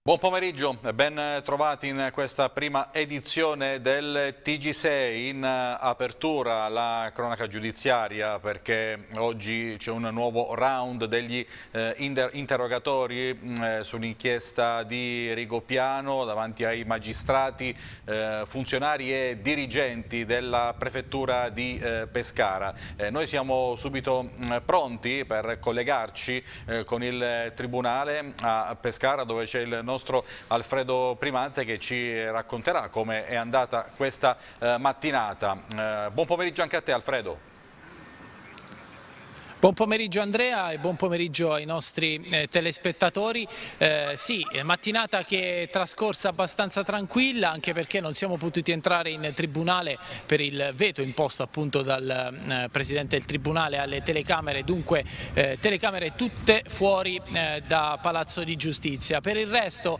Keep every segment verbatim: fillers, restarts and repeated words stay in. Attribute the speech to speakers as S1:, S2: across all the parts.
S1: Buon pomeriggio, ben trovati in questa prima edizione del T G sei. In apertura la cronaca giudiziaria, perché oggi c'è un nuovo round degli eh, inter interrogatori eh, sull'inchiesta di Rigopiano davanti ai magistrati, eh, funzionari e dirigenti della prefettura di eh, Pescara. Eh, noi siamo subito mh, pronti per collegarci eh, con il Tribunale a Pescara, dove c'è il nostro Alfredo Primante che ci racconterà come è andata questa eh, mattinata. Eh, buon pomeriggio anche a te, Alfredo.
S2: Buon pomeriggio Andrea e buon pomeriggio ai nostri eh, telespettatori. Eh, sì, mattinata che è trascorsa abbastanza tranquilla, anche perché non siamo potuti entrare in tribunale per il veto imposto appunto dal eh, Presidente del Tribunale alle telecamere, dunque eh, telecamere tutte fuori eh, da Palazzo di Giustizia. Per il resto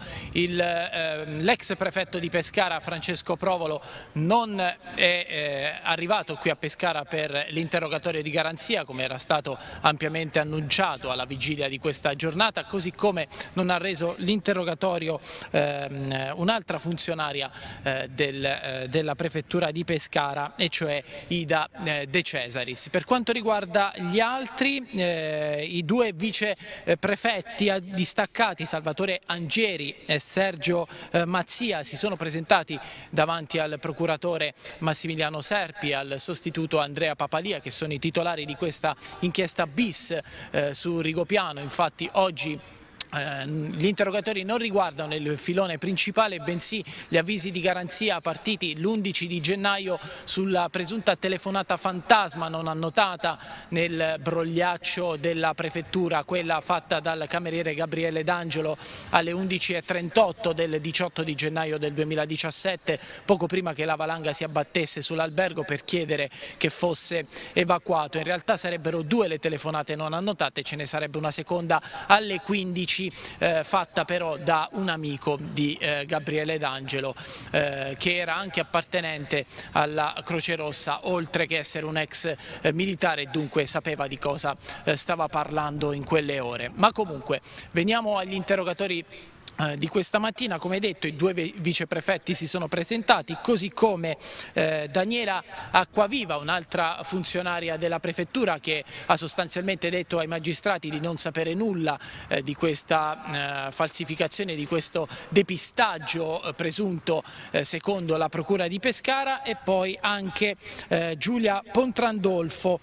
S2: eh, l'ex prefetto di Pescara Francesco Provolo non è eh, arrivato qui a Pescara per l'interrogatorio di garanzia, come era stato ampiamente annunciato alla vigilia di questa giornata, così come non ha reso l'interrogatorio ehm, un'altra funzionaria eh, del, eh, della prefettura di Pescara, e cioè Ida eh, De Cesaris. Per quanto riguarda gli altri, eh, i due vice prefetti distaccati Salvatore Angieri e Sergio eh, Mazzia si sono presentati davanti al procuratore Massimiliano Serpi e al sostituto Andrea Papalia, che sono i titolari di questa inchiesta bis eh, su Rigopiano. Infatti oggi Eh, gli interrogatori non riguardano il filone principale, bensì gli avvisi di garanzia partiti l'undici di gennaio sulla presunta telefonata fantasma non annotata nel brogliaccio della prefettura, quella fatta dal cameriere Gabriele D'Angelo alle undici e trentotto del diciotto di gennaio del duemiladiciassette, poco prima che la valanga si abbattesse sull'albergo per chiedere che fosse evacuato. In realtà sarebbero due le telefonate non annotate, ce ne sarebbe una seconda alle quindici Eh, fatta però da un amico di eh, Gabriele D'Angelo eh, che era anche appartenente alla Croce Rossa, oltre che essere un ex eh, militare, e dunque sapeva di cosa eh, stava parlando in quelle ore. Ma comunque veniamo agli interrogatori di questa mattina. Come detto, i due viceprefetti si sono presentati, così come eh, Daniela Acquaviva, un'altra funzionaria della prefettura, che ha sostanzialmente detto ai magistrati di non sapere nulla eh, di questa eh, falsificazione, di questo depistaggio eh, presunto eh, secondo la procura di Pescara, e poi anche eh, Giulia Pontrandolfo,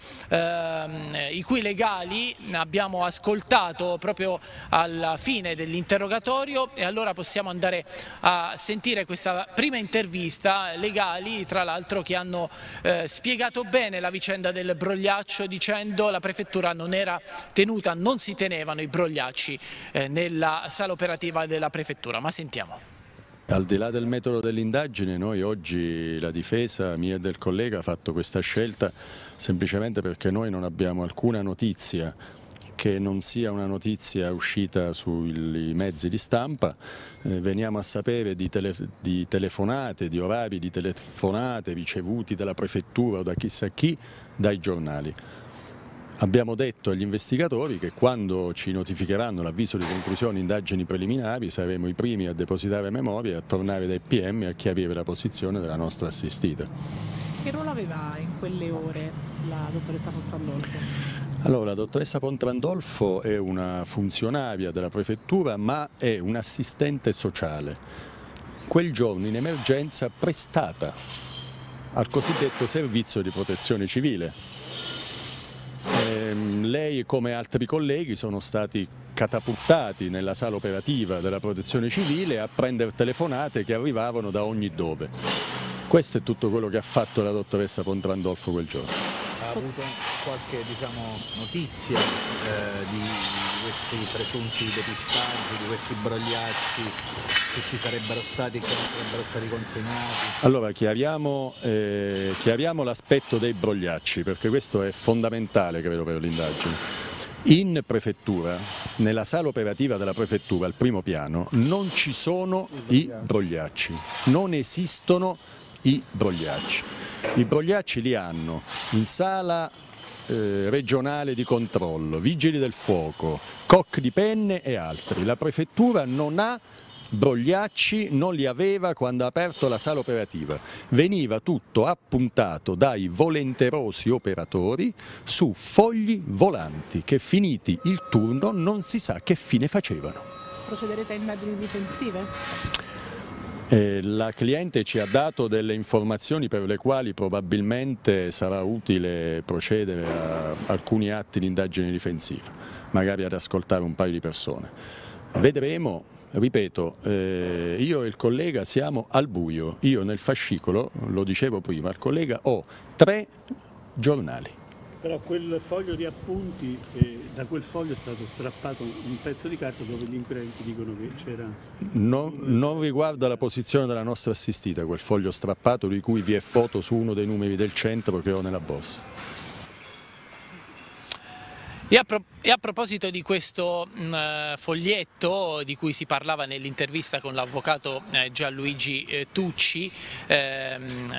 S2: eh, i cui legali abbiamo ascoltato proprio alla fine dell'interrogatorio. E allora possiamo andare a sentire questa prima intervista. Legali, tra l'altro, che hanno eh, spiegato bene la vicenda del brogliaccio, dicendo che la prefettura non era tenuta, non si tenevano i brogliacci eh, nella sala operativa della prefettura. Ma sentiamo.
S3: Al di là del metodo dell'indagine, noi oggi, la difesa mia e del collega, ha fatto questa scelta semplicemente perché noi non abbiamo alcuna notizia che non sia una notizia uscita sui mezzi di stampa. Eh, veniamo a sapere di, tele, di telefonate, di orari di telefonate ricevuti dalla prefettura o da chissà chi, dai giornali. Abbiamo detto agli investigatori che quando ci notificheranno l'avviso di conclusione indagini preliminari saremo i primi a depositare memoria e a tornare dai P M a chiarire la posizione della nostra assistita.
S4: Che ruolo aveva in quelle ore la dottoressa Pontrandolfo?
S3: Allora, la dottoressa Pontrandolfo è una funzionaria della prefettura, ma è un'assistente sociale, quel giorno in emergenza prestata al cosiddetto servizio di protezione civile. Ehm, lei, come altri colleghi, sono stati catapultati nella sala operativa della protezione civile a prendere telefonate che arrivavano da ogni dove. Questo è tutto quello che ha fatto la dottoressa Pontrandolfo quel giorno.
S5: Ha avuto qualche, diciamo, notizia eh, di questi presunti depistaggi, di questi brogliacci che ci sarebbero stati e che non sarebbero stati consegnati?
S3: Allora chiariamo, eh, chiariamo l'aspetto dei brogliacci, perché questo è fondamentale, credo, per l'indagine. In prefettura, nella sala operativa della prefettura, al primo piano, non ci sono i brogliacci, non esistono i brogliacci. I brogliacci li hanno in sala eh, regionale di controllo, vigili del fuoco, C O C di penne e altri. La prefettura non ha Brogliacci non li aveva quando ha aperto la sala operativa, veniva tutto appuntato dai volenterosi operatori su fogli volanti che finiti il turno non si sa che fine facevano.
S4: Procederete a indagini difensive?
S3: Eh, la cliente ci ha dato delle informazioni per le quali probabilmente sarà utile procedere a alcuni atti di indagine difensiva, magari ad ascoltare un paio di persone. Vedremo, ripeto, eh, io e il collega siamo al buio, io nel fascicolo, lo dicevo prima, al collega ho tre giornali.
S6: Però quel foglio di appunti, eh, da quel foglio è stato strappato un pezzo di carta dove gli inquirenti dicono che c'era...
S3: Non, non riguarda la posizione della nostra assistita, quel foglio strappato di cui vi è foto su uno dei numeri del centro che ho nella borsa.
S2: E a, pro e a proposito di questo mh, foglietto di cui si parlava nell'intervista con l'avvocato eh, Gianluigi eh, Tucci, ehm,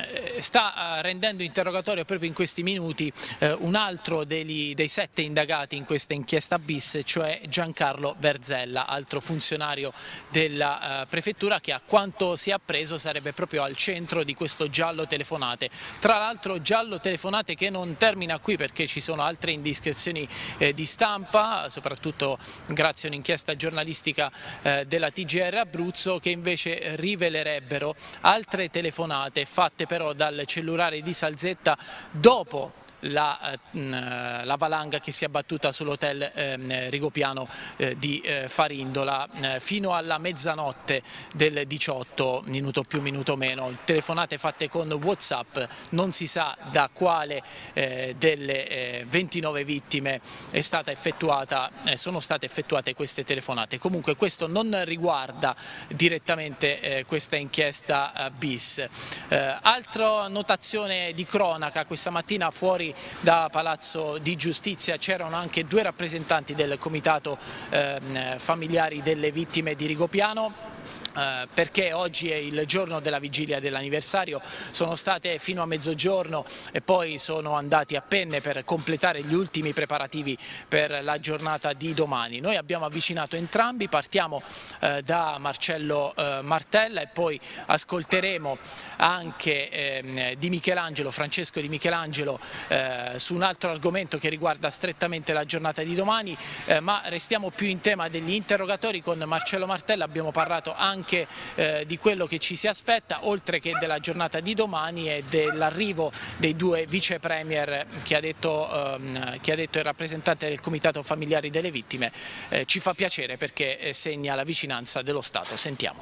S2: sta rendendo interrogatorio proprio in questi minuti eh, un altro dei, dei sette indagati in questa inchiesta bis, cioè Giancarlo Verzella, altro funzionario della eh, prefettura che, a quanto si è appreso, sarebbe proprio al centro di questo giallo telefonate. Tra l'altro giallo telefonate che non termina qui, perché ci sono altre indiscrezioni Eh, di stampa, soprattutto grazie a un'inchiesta giornalistica eh, della T G R Abruzzo, che invece rivelerebbero altre telefonate fatte però dal cellulare di Salzetta dopo la, eh, la valanga che si è abbattuta sull'hotel eh, Rigopiano eh, di eh, Farindola eh, fino alla mezzanotte del diciotto, minuto più minuto meno. Telefonate fatte con WhatsApp, non si sa da quale eh, delle eh, ventinove vittime è stata effettuata, eh, sono state effettuate queste telefonate. Comunque questo non riguarda direttamente eh, questa inchiesta eh, bis. Eh, altra notazione di cronaca: questa mattina fuori da Palazzo di Giustizia c'erano anche due rappresentanti del comitato eh, familiari delle vittime di Rigopiano. Eh, perché oggi è il giorno della vigilia dell'anniversario, sono state fino a mezzogiorno e poi sono andati a penne per completare gli ultimi preparativi per la giornata di domani. Noi abbiamo avvicinato entrambi, partiamo eh, da Marcello eh, Martella e poi ascolteremo anche eh, di Michelangelo, Francesco Di Michelangelo, eh, su un altro argomento che riguarda strettamente la giornata di domani, eh, ma restiamo più in tema degli interrogatori. Con Marcello Martella abbiamo parlato anche anche eh, di quello che ci si aspetta, oltre che della giornata di domani e dell'arrivo dei due vice premier che ha detto, ehm, che ha detto il rappresentante del comitato familiari delle vittime. Eh, ci fa piacere perché eh, segna la vicinanza dello Stato. Sentiamo.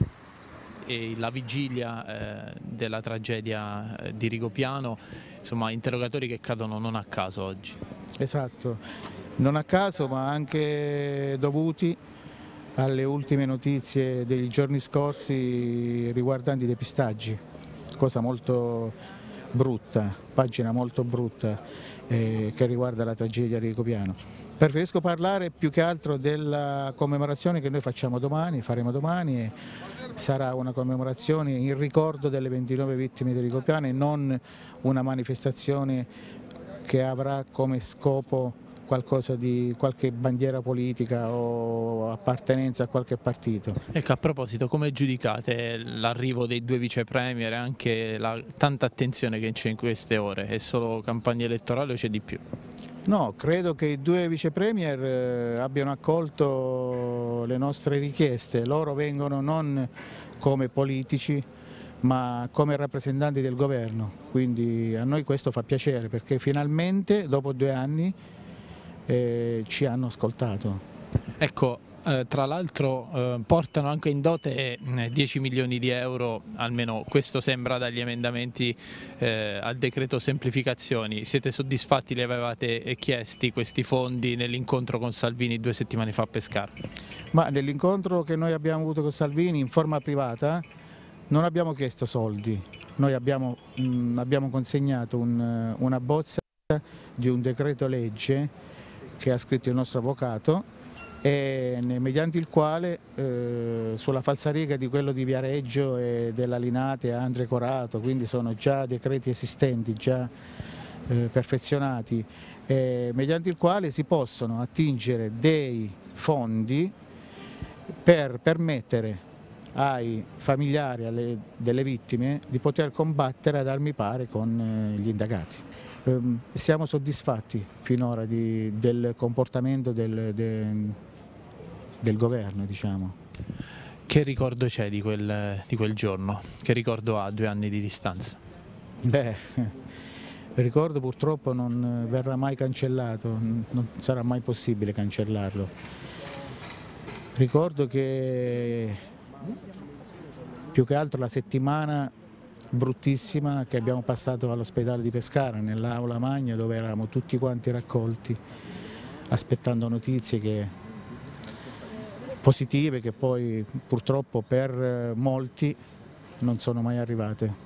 S2: E la vigilia eh, della tragedia eh, di Rigopiano, insomma, interrogatori che cadono non a caso oggi.
S7: Esatto, non a caso, ma anche dovuti alle ultime notizie degli giorni scorsi riguardanti i depistaggi, cosa molto brutta, pagina molto brutta eh, che riguarda la tragedia di Rigopiano. Preferisco parlare più che altro della commemorazione che noi facciamo domani, faremo domani, e sarà una commemorazione in ricordo delle ventinove vittime di Rigopiano e non una manifestazione che avrà come scopo qualcosa di qualche bandiera politica o appartenenza a qualche partito.
S2: Ecco, a proposito, come giudicate l'arrivo dei due vice premier e anche la tanta attenzione che c'è in queste ore? È solo campagna elettorale o c'è di più?
S7: No, credo che i due vice premier abbiano accolto le nostre richieste. Loro vengono non come politici ma come rappresentanti del governo, quindi a noi questo fa piacere perché finalmente dopo due anni Eh, ci hanno ascoltato.
S2: Ecco, eh, tra l'altro eh, portano anche in dote eh, dieci milioni di euro, almeno questo sembra dagli emendamenti eh, al decreto semplificazioni. Siete soddisfatti? Li avevate chiesti questi fondi nell'incontro con Salvini due settimane fa a Pescara?
S7: Ma nell'incontro che noi abbiamo avuto con Salvini in forma privata non abbiamo chiesto soldi, noi abbiamo, mh, abbiamo consegnato un, una bozza di un decreto legge che ha scritto il nostro avvocato e mediante il quale eh, sulla falsariga di quello di Viareggio e della Linate a Andre Corato, quindi sono già decreti esistenti, già eh, perfezionati, eh, mediante il quale si possono attingere dei fondi per permettere ai familiari alle, delle vittime di poter combattere ad armi pari con gli indagati. Ehm, siamo soddisfatti finora di, del comportamento del, de, del governo, diciamo.
S2: Che ricordo c'è di quel, di quel giorno? Che ricordo ha a due anni di distanza?
S7: Beh, il ricordo purtroppo non verrà mai cancellato, non sarà mai possibile cancellarlo. Ricordo che più che altro la settimana bruttissima che abbiamo passato all'ospedale di Pescara, nell'aula magna, dove eravamo tutti quanti raccolti aspettando notizie che, positive, che poi purtroppo per molti non sono mai arrivate.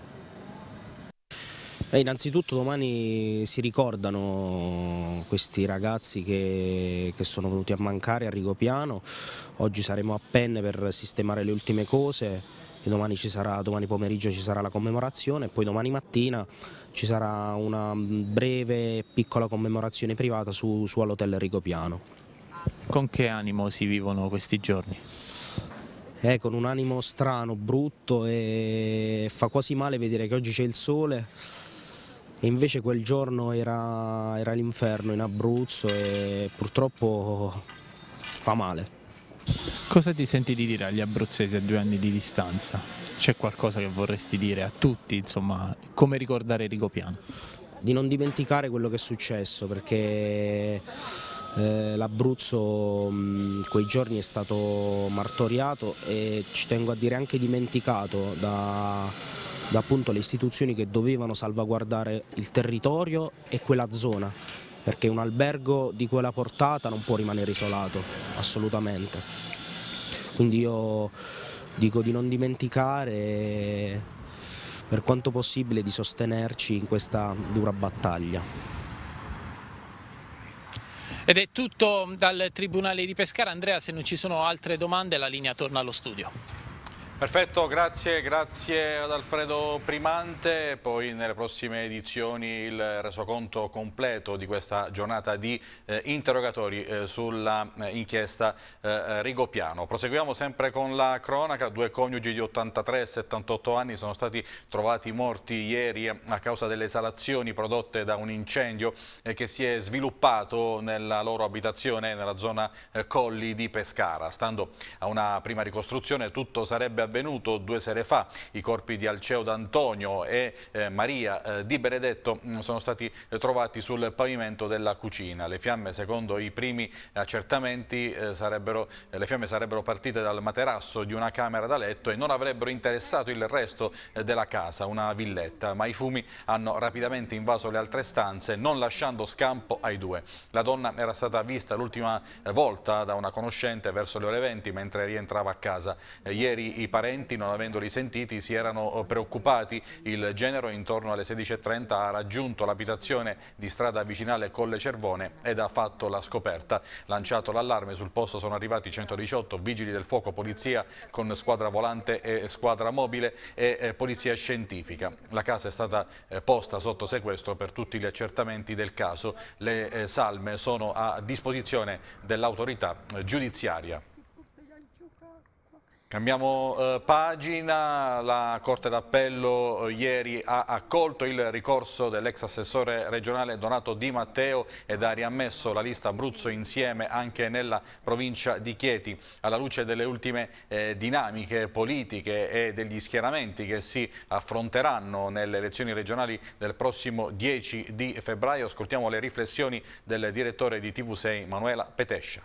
S8: Eh, innanzitutto domani si ricordano questi ragazzi che, che sono venuti a mancare a Rigopiano. Oggi saremo a Penne per sistemare le ultime cose e domani, ci sarà, domani pomeriggio ci sarà la commemorazione e poi domani mattina ci sarà una breve piccola commemorazione privata su, su all'hotel Rigopiano.
S2: Con che animo si vivono questi giorni?
S8: Eh, con un animo strano, brutto, e fa quasi male vedere che oggi c'è il sole e invece quel giorno era, era l'inferno in Abruzzo e purtroppo fa male.
S2: Cosa ti senti di dire agli abruzzesi a due anni di distanza? C'è qualcosa che vorresti dire a tutti, insomma, come ricordare Rigopiano?
S8: Di non dimenticare quello che è successo, perché eh, l'Abruzzo quei giorni è stato martoriato e ci tengo a dire anche dimenticato da... da appunto le istituzioni che dovevano salvaguardare il territorio e quella zona, perché un albergo di quella portata non può rimanere isolato, assolutamente. Quindi io dico di non dimenticare, per quanto possibile di sostenerci in questa dura battaglia.
S2: Ed è tutto dal Tribunale di Pescara. Andrea, se non ci sono altre domande la linea torna allo studio.
S1: Perfetto, grazie, grazie ad Alfredo Primante. Poi nelle prossime edizioni il resoconto completo di questa giornata di eh, interrogatori eh, sulla eh, inchiesta eh, Rigopiano. Proseguiamo sempre con la cronaca. Due coniugi di ottantatré e settantotto anni sono stati trovati morti ieri a causa delle esalazioni prodotte da un incendio eh, che si è sviluppato nella loro abitazione nella zona eh, Colli di Pescara. Stando a una prima ricostruzione, tutto sarebbe avvenuto due sere fa. I corpi di Alceo D'Antonio e eh, Maria eh, Di Benedetto mh, sono stati eh, trovati sul pavimento della cucina. Le fiamme, secondo i primi accertamenti, eh, sarebbero, eh, le fiamme sarebbero partite dal materasso di una camera da letto e non avrebbero interessato il resto eh, della casa, una villetta, ma i fumi hanno rapidamente invaso le altre stanze, non lasciando scampo ai due. La donna era stata vista l'ultima volta da una conoscente verso le ore venti mentre rientrava a casa. Eh, ieri i parenti, non avendoli sentiti, si erano preoccupati. Il genero intorno alle sedici e trenta ha raggiunto l'abitazione di strada vicinale Colle Cervone ed ha fatto la scoperta. Lanciato l'allarme, sul posto sono arrivati centodiciotto, vigili del fuoco, polizia con squadra volante e squadra mobile e eh, polizia scientifica. La casa è stata eh, posta sotto sequestro per tutti gli accertamenti del caso. Le eh, salme sono a disposizione dell'autorità eh, giudiziaria. Cambiamo eh, pagina. La Corte d'Appello eh, ieri ha accolto il ricorso dell'ex assessore regionale Donato Di Matteo ed ha riammesso la lista Abruzzo Insieme anche nella provincia di Chieti. Alla luce delle ultime eh, dinamiche politiche e degli schieramenti che si affronteranno nelle elezioni regionali del prossimo dieci di febbraio, ascoltiamo le riflessioni del direttore di T V sei Manuela Petescia.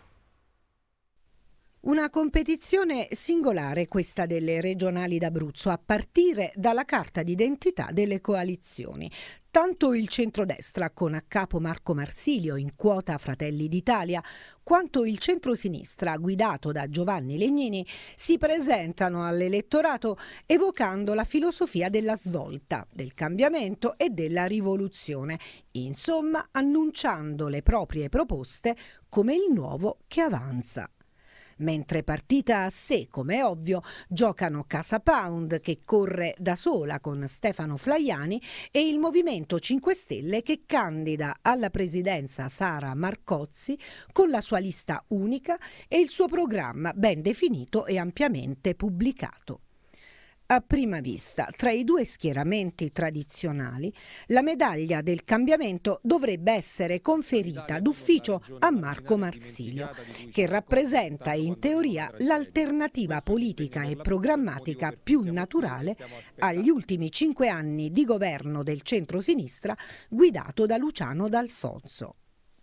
S9: Una competizione singolare questa delle regionali d'Abruzzo, a partire dalla carta d'identità delle coalizioni. Tanto il centrodestra, con a capo Marco Marsilio in quota Fratelli d'Italia, quanto il centrosinistra, guidato da Giovanni Legnini, si presentano all'elettorato evocando la filosofia della svolta, del cambiamento e della rivoluzione, insomma annunciando le proprie proposte come il nuovo che avanza. mentre partita a sé, come è ovvio, giocano Casa Pound, che corre da sola con Stefano Flaiani, e il Movimento cinque Stelle, che candida alla presidenza Sara Marcozzi con la sua lista unica e il suo programma ben definito e ampiamente pubblicato. A prima vista, tra i due schieramenti tradizionali, la medaglia del cambiamento dovrebbe essere conferita d'ufficio a Marco Marsilio, che rappresenta in teoria l'alternativa politica e programmatica più naturale agli ultimi cinque anni di governo del centro-sinistra guidato da Luciano D'Alfonso.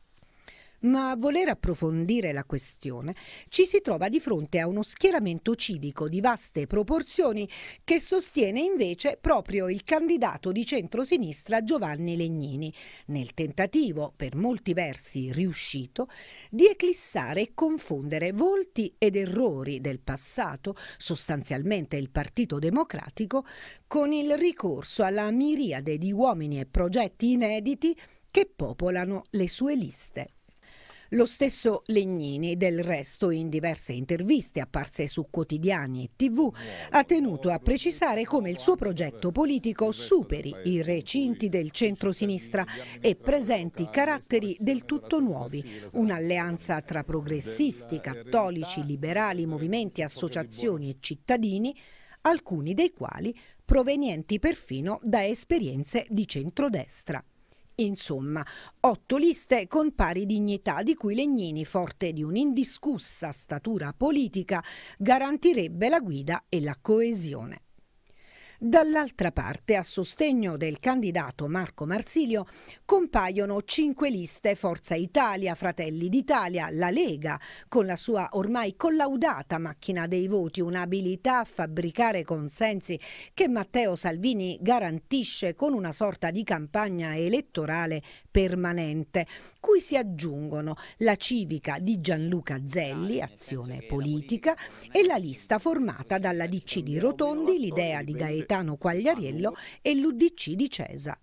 S9: Ma a voler approfondire la questione ci si trova di fronte a uno schieramento civico di vaste proporzioni che sostiene invece proprio il candidato di centrosinistra Giovanni Legnini, nel tentativo, per molti versi riuscito, di eclissare e confondere volti ed errori del passato, sostanzialmente il Partito Democratico, con il ricorso alla miriade di uomini e progetti inediti che popolano le sue liste. Lo stesso Legnini, del resto, in diverse interviste apparse su quotidiani e tivù, ha tenuto a precisare come il suo progetto politico superi i recinti del centro-sinistra e presenti caratteri del tutto nuovi, un'alleanza tra progressisti, cattolici, liberali, movimenti, associazioni e cittadini, alcuni dei quali provenienti perfino da esperienze di centrodestra. Insomma, otto liste con pari dignità, di cui Legnini, forte di un'indiscussa statura politica, garantirebbe la guida e la coesione. Dall'altra parte, a sostegno del candidato Marco Marsilio, compaiono cinque liste: Forza Italia, Fratelli d'Italia, la Lega, con la sua ormai collaudata macchina dei voti, un'abilità a fabbricare consensi che Matteo Salvini garantisce con una sorta di campagna elettorale permanente, cui si aggiungono la Civica di Gianluca Zelli, Azione Politica, e la lista formata dalla D C di Rotondi, l'Idea di Gaetano Quagliariello e l'U D C di Cesa.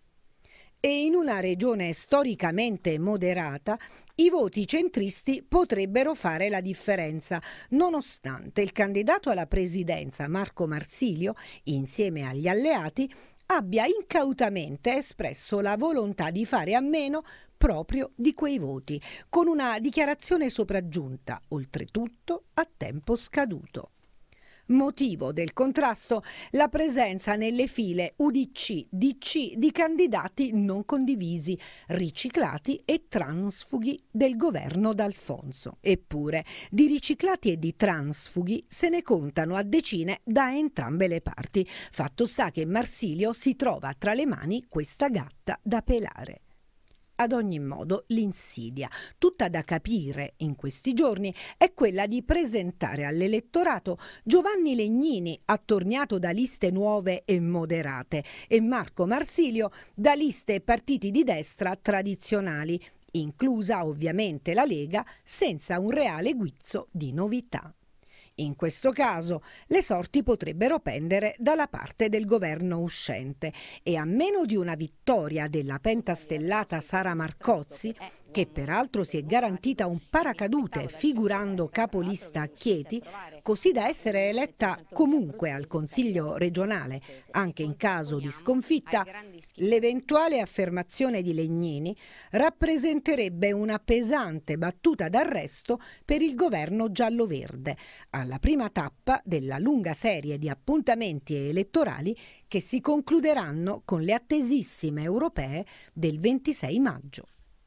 S9: E in una regione storicamente moderata, i voti centristi potrebbero fare la differenza, nonostante il candidato alla presidenza Marco Marsilio, insieme agli alleati, abbia incautamente espresso la volontà di fare a meno proprio di quei voti, con una dichiarazione sopraggiunta, oltretutto a tempo scaduto. Motivo del contrasto la presenza nelle file U D C D C di candidati non condivisi, riciclati e transfughi del governo D'Alfonso. Eppure, di riciclati e di transfughi se ne contano a decine da entrambe le parti. Fatto sta che Marsilio si trova tra le mani questa gatta da pelare. Ad ogni modo, l'insidia, tutta da capire in questi giorni, è quella di presentare all'elettorato Giovanni Legnini, attorniato da liste nuove e moderate, e Marco Marsilio da liste e partiti di destra tradizionali, inclusa ovviamente la Lega, senza un reale guizzo di novità. In questo caso le sorti potrebbero pendere dalla parte del governo uscente e, a meno di una vittoria della pentastellata Sara Marcozzi, che peraltro si è garantita un paracadute figurando capolista a Chieti, così da essere eletta comunque al Consiglio regionale, anche in caso di sconfitta, l'eventuale affermazione di Legnini rappresenterebbe una pesante battuta d'arresto per il governo giallo-verde, alla prima tappa della lunga serie di appuntamenti elettorali che si concluderanno con le attesissime europee del ventisei maggio.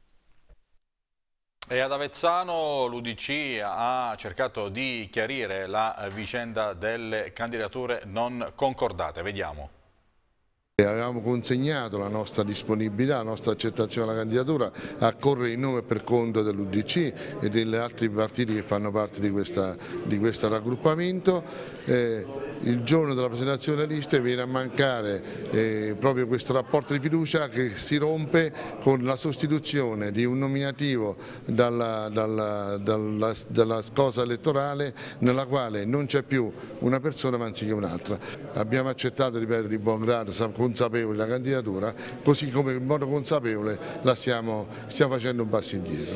S1: E ad Avezzano l'U D C ha cercato di chiarire la vicenda delle candidature non concordate. Vediamo.
S10: Avevamo consegnato la nostra disponibilità, la nostra accettazione alla candidatura a correre in nome e per conto dell'U D C e degli altri partiti che fanno parte di, questa, di questo raggruppamento. Eh, il giorno della presentazione delle liste viene a mancare eh, proprio questo rapporto di fiducia che si rompe con la sostituzione di un nominativo dalla, dalla, dalla, dalla cosa elettorale nella quale non c'è più una persona ma anziché un'altra. Abbiamo accettato, ripeto, di buon grado, consapevoli la candidatura, così come in modo consapevole la stiamo, stiamo facendo un passo indietro.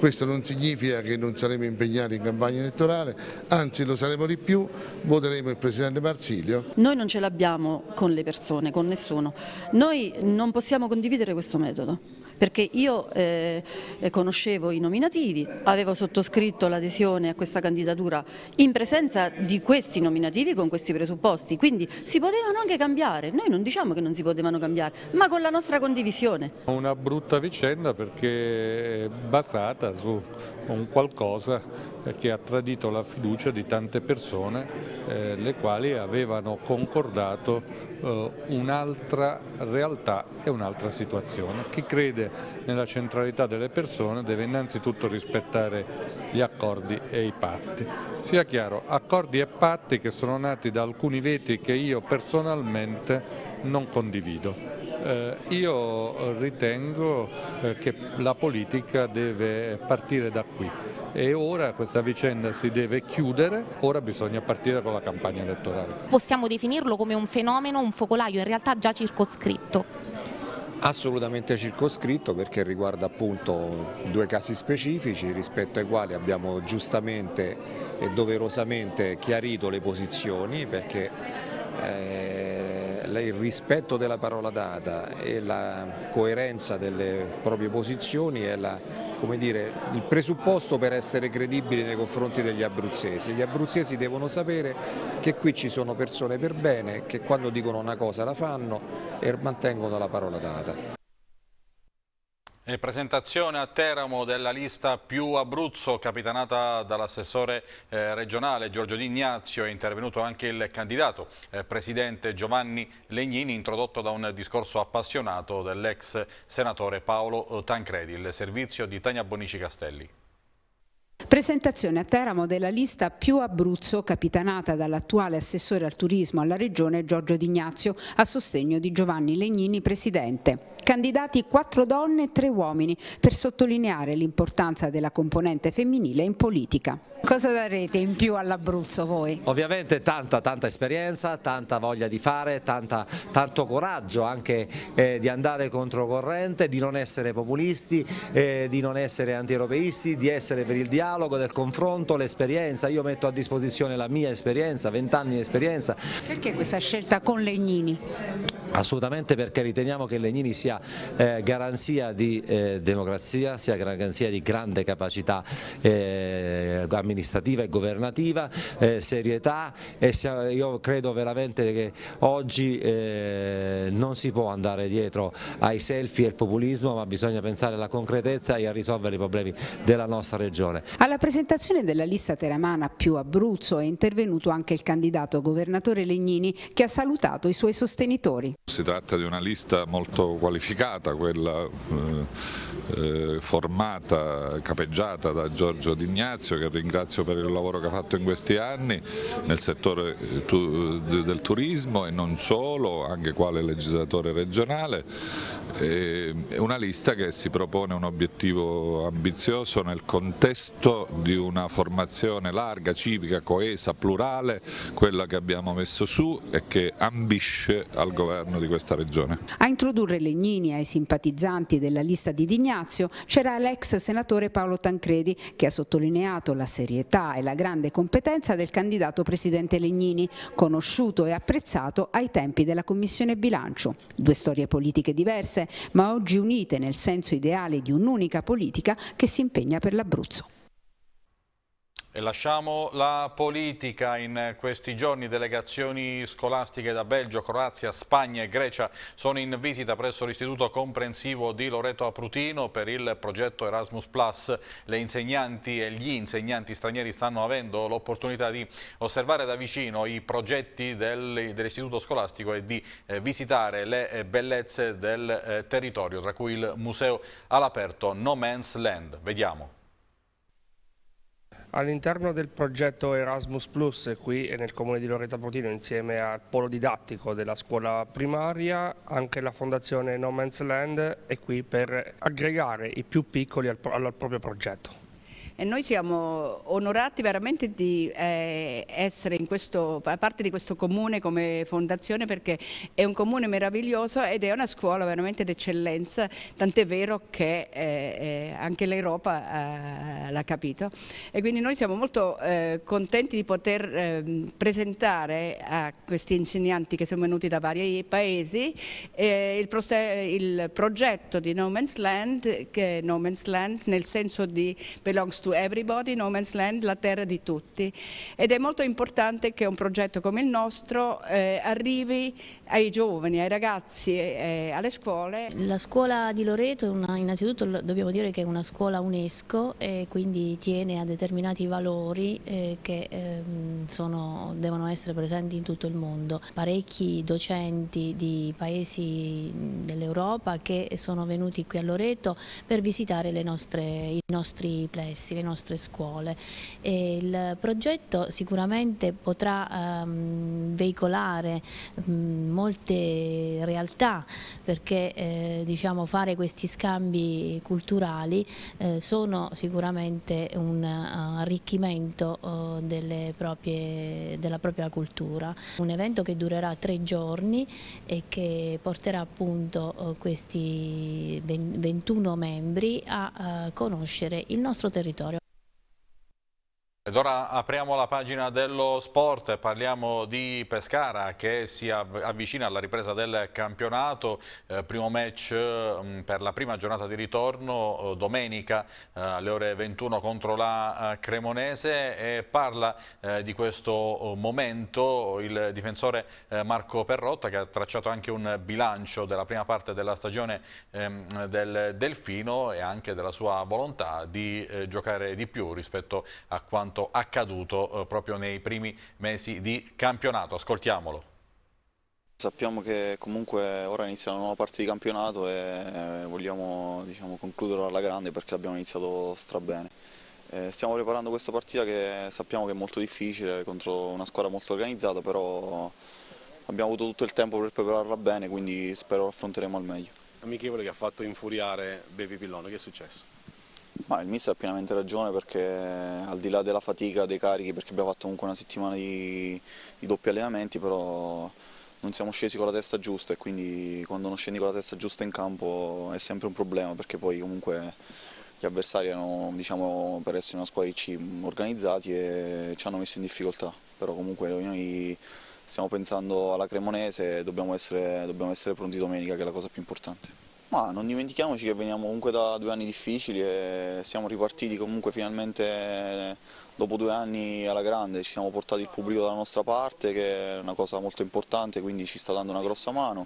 S10: Questo non significa che non saremo impegnati in campagna elettorale, anzi lo saremo di più, voteremo il Presidente Marsilio.
S11: Noi non ce l'abbiamo con le persone, con nessuno, noi non possiamo condividere questo metodo, perché io eh, conoscevo i nominativi, avevo sottoscritto l'adesione a questa candidatura in presenza di questi nominativi con questi presupposti, quindi si potevano anche cambiare, noi non diciamo che non si potevano cambiare, ma con la nostra condivisione.
S12: Una brutta vicenda perché è basata su un qualcosa che ha tradito la fiducia di tante persone, eh, le quali avevano concordato eh, un'altra realtà e un'altra situazione. Chi crede nella centralità delle persone deve innanzitutto rispettare gli accordi e i patti. Sia chiaro, accordi e patti che sono nati da alcuni veti che io personalmente non condivido. Eh, io ritengo eh, che la politica deve partire da qui e ora questa vicenda si deve chiudere, ora bisogna partire con la campagna elettorale.
S13: Possiamo definirlo come un fenomeno, un focolaio in realtà già circoscritto?
S14: Assolutamente circoscritto, perché riguarda appunto due casi specifici rispetto ai quali abbiamo giustamente e doverosamente chiarito le posizioni, perché eh, il rispetto della parola data e la coerenza delle proprie posizioni è la, come dire, il presupposto per essere credibili nei confronti degli abruzzesi. Gli abruzzesi devono sapere che qui ci sono persone per bene, che quando dicono una cosa la fanno e mantengono la parola data.
S1: E presentazione a Teramo della lista Più Abruzzo, capitanata dall'assessore eh, regionale Giorgio D'Ignazio. È intervenuto anche il candidato eh, presidente Giovanni Legnini, introdotto da un discorso appassionato dell'ex senatore Paolo Tancredi. Il servizio di Tania Bonici Castelli.
S15: Presentazione a Teramo della lista Più Abruzzo, capitanata dall'attuale assessore al turismo alla regione Giorgio D'Ignazio, a sostegno di Giovanni Legnini, presidente. Candidati quattro donne e tre uomini, per sottolineare l'importanza della componente femminile in politica.
S16: Cosa darete in più all'Abruzzo voi?
S17: Ovviamente tanta tanta esperienza, tanta voglia di fare, tanta, tanto coraggio anche eh, di andare controcorrente, di non essere populisti, eh, di non essere anti-europeisti, di essere per il dialogo, del confronto, l'esperienza. Io metto a disposizione la mia esperienza, vent'anni di esperienza.
S16: Perché questa scelta con Legnini?
S17: Assolutamente perché riteniamo che Legnini sia eh, garanzia di eh, democrazia, sia garanzia di grande capacità eh, amministrativa e governativa, eh, serietà, e sia, io credo veramente che oggi eh, non si può andare dietro ai selfie e al populismo, ma bisogna pensare alla concretezza e a risolvere i problemi della nostra regione.
S15: Alla presentazione della lista teramana Più Abruzzo è intervenuto anche il candidato governatore Legnini, che ha salutato i suoi sostenitori.
S18: Si tratta di una lista molto qualificata, quella eh, formata, capeggiata da Giorgio D'Ignazio, che ringrazio per il lavoro che ha fatto in questi anni nel settore tu, del turismo e non solo, anche quale legislatore regionale. È una lista che si propone un obiettivo ambizioso nel contesto di una formazione larga, civica, coesa, plurale, quella che abbiamo messo su e che ambisce al governo di questa regione.
S15: A introdurre Legnini ai simpatizzanti della lista di D'Ignazio c'era l'ex senatore Paolo Tancredi, che ha sottolineato la serietà e la grande competenza del candidato presidente Legnini, conosciuto e apprezzato ai tempi della Commissione Bilancio. Due storie politiche diverse, ma oggi unite nel senso ideale di un'unica politica che si impegna per l'Abruzzo.
S1: E lasciamo la politica. In questi giorni delegazioni scolastiche da Belgio, Croazia, Spagna e Grecia sono in visita presso l'istituto comprensivo di Loreto Aprutino per il progetto Erasmus plus. Le insegnanti e gli insegnanti stranieri stanno avendo l'opportunità di osservare da vicino i progetti del, dell'istituto scolastico e di eh, visitare le eh, bellezze del eh, territorio, tra cui il museo all'aperto No Man's Land. Vediamo.
S19: All'interno del progetto Erasmus plus, qui nel comune di Loreto Aprutino, insieme al polo didattico della scuola primaria, anche la fondazione No Man's Land è qui per aggregare i più piccoli al, al proprio progetto.
S20: e noi siamo onorati veramente di eh, essere in questo, a parte di questo comune come fondazione, perché è un comune meraviglioso ed è una scuola veramente d'eccellenza, tant'è vero che eh, anche l'Europa eh, l'ha capito, e quindi noi siamo molto eh, contenti di poter eh, presentare a questi insegnanti che sono venuti da vari paesi eh, il, il progetto di No Man's Land, che è No Man's Land nel senso di belongs to everybody, No Man's Land, la terra di tutti, ed è molto importante che un progetto come il nostro eh, arrivi ai giovani, ai ragazzi, eh, alle scuole.
S21: La scuola di Loreto, una, innanzitutto dobbiamo dire che è una scuola UNESCO e quindi tiene a determinati valori eh, che eh, sono, devono essere presenti in tutto il mondo. Parecchi docenti di paesi dell'Europa che sono venuti qui a Loreto per visitare le nostre, i nostri plessi, le nostre scuole. E il progetto sicuramente potrà ehm, veicolare mh, molte realtà, perché eh, diciamo, fare questi scambi culturali eh, sono sicuramente un uh, arricchimento uh, delle proprie, della propria cultura. Un evento che durerà tre giorni e che porterà appunto uh, questi ventuno membri a uh, conoscere il nostro territorio.
S1: Ed ora apriamo la pagina dello sport e parliamo di Pescara che si avvicina alla ripresa del campionato. Eh, primo match eh, per la prima giornata di ritorno eh, domenica eh, alle ore ventuno contro la eh, Cremonese, e parla eh, di questo momento il difensore eh, Marco Perrotta, che ha tracciato anche un bilancio della prima parte della stagione ehm, del Delfino e anche della sua volontà di eh, giocare di più rispetto a quanto accaduto eh, proprio nei primi mesi di campionato. Ascoltiamolo.
S22: Sappiamo che comunque ora inizia una nuova parte di campionato e vogliamo, diciamo, concluderla alla grande, perché abbiamo iniziato strabene. Eh, stiamo preparando questa partita che sappiamo che è molto difficile contro una squadra molto organizzata, però abbiamo avuto tutto il tempo per prepararla bene, quindi spero affronteremo al meglio.
S23: Amichevole che ha fatto infuriare Bevi Pillone, che è successo?
S22: Ma il mister ha pienamente ragione, perché al di là della fatica, dei carichi, perché abbiamo fatto comunque una settimana di, di doppi allenamenti, però non siamo scesi con la testa giusta, e quindi quando non scendi con la testa giusta in campo è sempre un problema, perché poi comunque gli avversari erano, diciamo, per essere una squadra C organizzati e ci hanno messo in difficoltà, però comunque noi stiamo pensando alla Cremonese e dobbiamo essere, dobbiamo essere pronti domenica, che è la cosa più importante. Ma non dimentichiamoci che veniamo comunque da due anni difficili e siamo ripartiti comunque finalmente dopo due anni alla grande, ci siamo portati il pubblico dalla nostra parte, che è una cosa molto importante, quindi ci sta dando una grossa mano.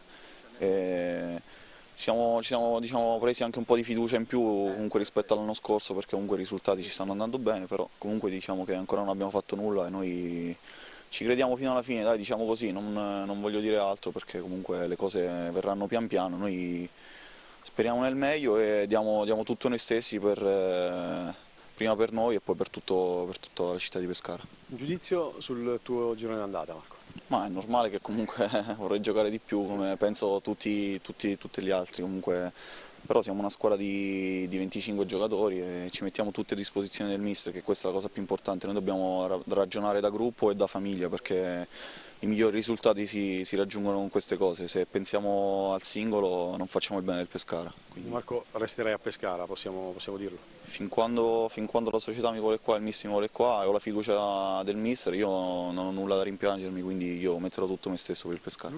S22: E ci siamo, ci siamo diciamo, presi anche un po' di fiducia in più comunque rispetto all'anno scorso, perché comunque i risultati ci stanno andando bene, però comunque diciamo che ancora non abbiamo fatto nulla e noi ci crediamo fino alla fine, dai, diciamo così, non, non voglio dire altro, perché comunque le cose verranno pian piano. Noi speriamo nel meglio e diamo, diamo tutto noi stessi, per, eh, prima per noi e poi per, tutto, per tutta la città di Pescara.
S23: Un giudizio sul tuo girone d'andata, Marco?
S22: Ma è normale che comunque vorrei giocare di più, come penso tutti, tutti, tutti gli altri, comunque, però siamo una squadra di, di venticinque giocatori e ci mettiamo tutti a disposizione del mister, che questa è la cosa più importante. Noi dobbiamo ragionare da gruppo e da famiglia, perché i migliori risultati si, si raggiungono con queste cose. Se pensiamo al singolo non facciamo il bene del Pescara.
S23: Quindi Marco, resterei a Pescara, possiamo, possiamo dirlo?
S22: Fin quando, fin quando la società mi vuole qua, il mister mi vuole qua e ho la fiducia del mister, io non ho nulla da rimpiangermi, quindi io metterò tutto me stesso per il Pescara.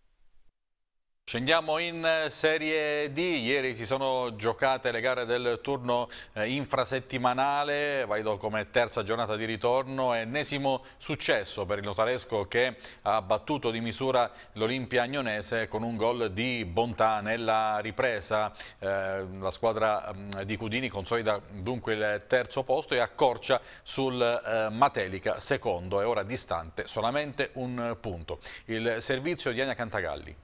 S1: Scendiamo in Serie D. Ieri si sono giocate le gare del turno infrasettimanale, valido come terza giornata di ritorno, ennesimo successo per il Notaresco, che ha battuto di misura l'Olimpia Agnonese con un gol di bontà nella ripresa. Eh, la squadra di Cudini consolida dunque il terzo posto e accorcia sul eh, Matelica, secondo, e ora distante solamente un punto. Il servizio di Ania Cantagalli.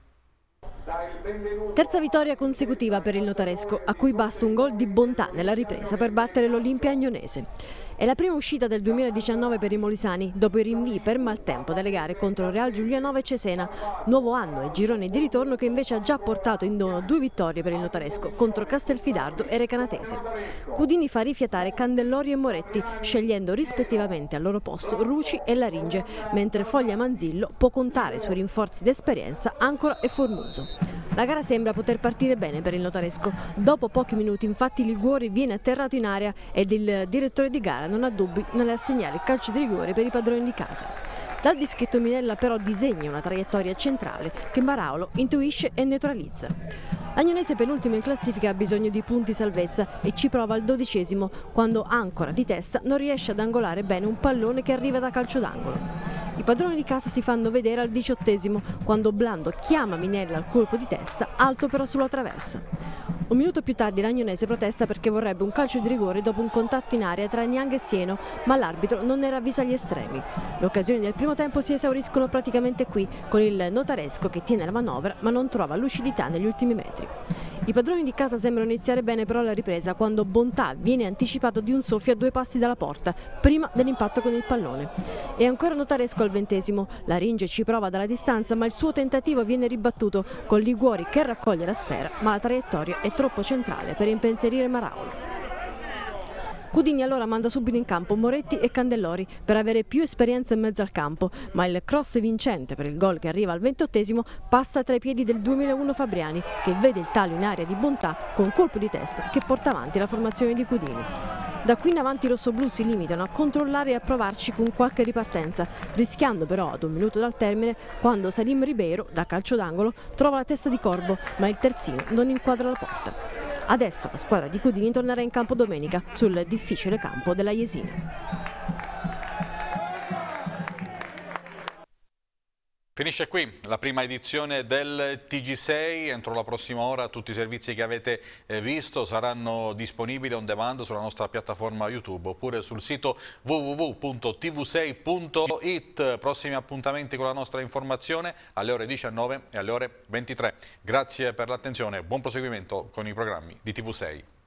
S24: Terza vittoria consecutiva per il Notaresco, a cui basta un gol di bontà nella ripresa per battere l'Olimpia Agnonese.
S3: È la prima uscita del duemiladiciannove per i molisani, dopo i rinvii per maltempo delle gare contro Real Giulianova e Cesena. Nuovo anno e girone di ritorno che invece ha già portato in dono due vittorie per il notaresco contro Castelfidardo e Recanatese. Cudini fa rifiatare Candellori e Moretti, scegliendo rispettivamente al loro posto Ruci e Laringe, mentre Foglia Manzillo può contare sui rinforzi d'esperienza Ancora e Formuso. La gara sembra poter partire bene per il notaresco. Dopo pochi minuti infatti Liguori viene atterrato in area ed il direttore di gara non ha dubbi nell'assegnare il calcio di rigore per i padroni di casa. Dal dischetto Minella però disegna una traiettoria centrale che Maraulo intuisce e neutralizza. L'Agnonese penultimo in classifica ha bisogno di punti salvezza e ci prova al dodicesimo quando Ancora di testa non riesce ad angolare bene un pallone che arriva da calcio d'angolo. I padroni di casa si fanno vedere al diciottesimo quando Blando chiama Minella al colpo di testa, alto però sulla traversa. Un minuto più tardi l'Agnonese protesta perché vorrebbe un calcio di rigore dopo un contatto in area tra Niang e Sieno, ma l'arbitro non ne ravvisa gli estremi. Le occasioni del primo tempo si esauriscono praticamente qui, con il notaresco che tiene la manovra ma non trova lucidità negli ultimi metri. I padroni di casa sembrano iniziare bene però la ripresa quando Bontà viene anticipato di un soffio a due passi dalla porta, prima dell'impatto con il pallone. E ancora notaresco al ventesimo, Laringe ci prova dalla distanza ma il suo tentativo viene ribattuto con Liguori che raccoglie la sfera, ma la traiettoria è troppo centrale per impensierire Maraulo. Cudini allora manda subito in campo Moretti e Candellori per avere più esperienza in mezzo al campo, ma il cross vincente per il gol che arriva al ventottesimo passa tra i piedi del duemilauno Fabriani, che vede il talo in area di Bontà con colpo di testa che porta avanti la formazione di Cudini. Da qui in avanti i rossoblù si limitano a controllare e a provarci con qualche ripartenza, rischiando però ad un minuto dal termine quando Salim Ribeiro, da calcio d'angolo, trova la testa di Corbo, ma il terzino non inquadra la porta. Adesso la squadra di Cudini tornerà in campo domenica sul difficile campo della Jesina.
S1: Finisce qui la prima edizione del T G sei, entro la prossima ora tutti i servizi che avete visto saranno disponibili on demand sulla nostra piattaforma YouTube oppure sul sito w w w punto t v sei punto it. Prossimi appuntamenti con la nostra informazione alle ore diciannove e alle ore ventitré. Grazie per l'attenzione e buon proseguimento con i programmi di T V sei.